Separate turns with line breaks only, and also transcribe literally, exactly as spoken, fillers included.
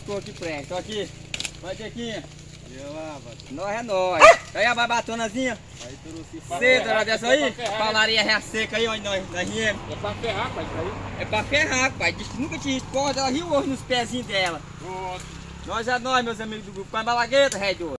cor que presta. Aqui. Vai, Jequinha.
E lá,
Nós é nós. Aí a barbatonazinha.
aí trouxe
Cedo, era dessa aí? Paularia ré seca aí, onde nós, nós riemos.
É pra ferrar, pai, isso aí.
É pra ferrar, pai. Diz que nunca tinha esporte, ela riu hoje nos pezinhos dela.
Pronto.
Nós é nós, meus amigos do grupo. Com a balagueta, Red.